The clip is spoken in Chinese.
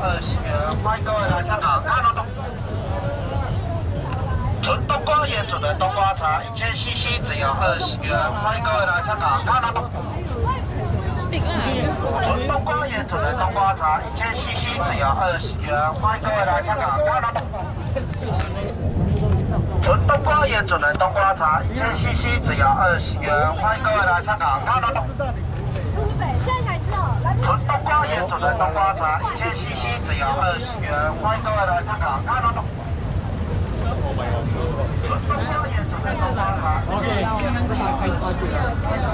元，欢迎各位来参考。纯冬瓜盐煮的冬瓜茶，1000cc 只要20元，欢迎各位来参考。纯冬瓜盐煮的冬瓜茶，1000cc 只要20元，欢迎各位来参考。纯冬瓜盐煮的冬瓜茶，1000cc 只要20元，欢迎各位来参考。纯冬瓜盐煮的冬瓜茶，1000cc 只要20元，欢迎各位来参考。纯冬瓜盐煮的冬瓜茶，1000cc 只要20元。